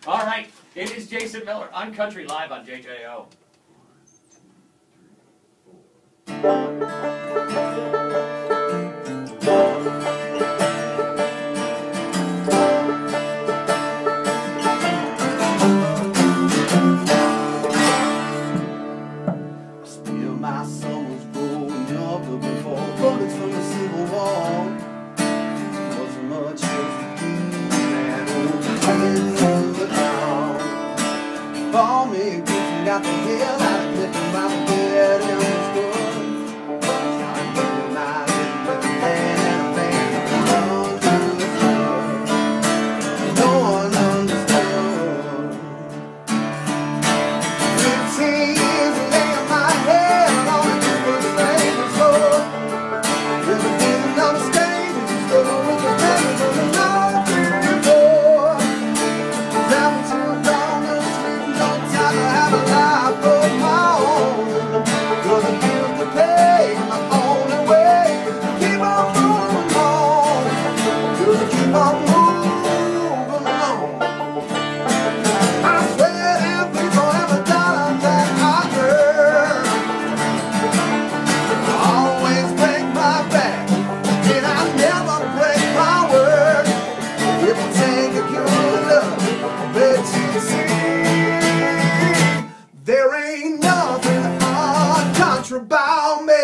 All right, it is Jason Miller, Uncountry, live on WJJO. Still my son was growing up looking for bullets from the Civil War. Wasn't much else to do that old kid to the town. For me, Gibson got the hell out of Clifton by the bed in the store. Started getting my living with a man and a band that run to the floor. No one understood. 15 years of laying my head on a different stranger's floor. Never didn't understand it, just go with the pain from the night before. Travel to a dawn, no sleep, no time to have a life of my own. 'Cause the bills to pay, my only way is to keep on moving on. 'Cause I keep on moving on. I swear that people ever done that I earn. I always break my back, and I never break my word. If I take a good look, I bet you see there ain't nothing uncountry about me.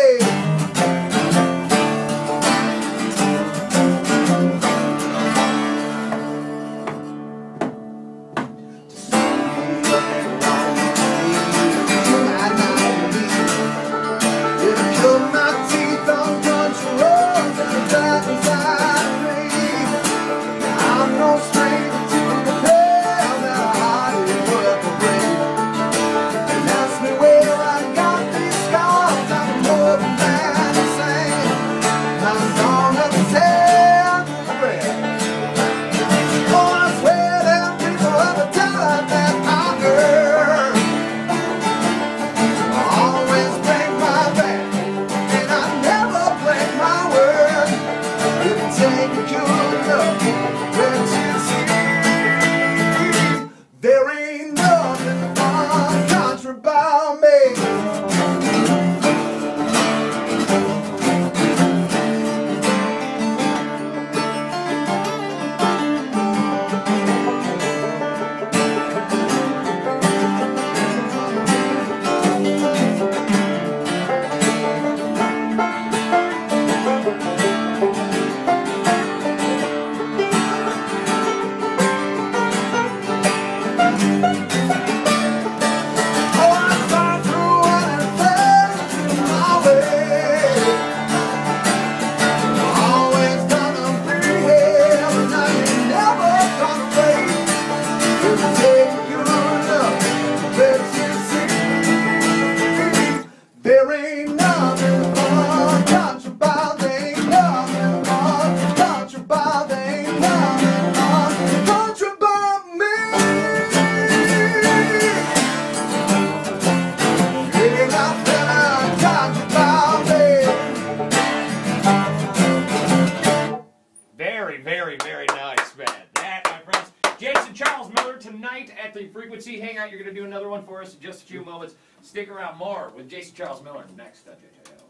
There ain't nothing uncountry about me. There ain't nothing uncountry about, there ain't nothing uncountry about, there ain't nothing uncountry about me. Ain't nothing uncountry about me. Very, very, very nice, man. That, my friends, Jason Charles Miller tonight at the Frequency Hangout. You're going to do another one for us in just a few moments. Stick around, more with Jason Charles Miller next on WJJO.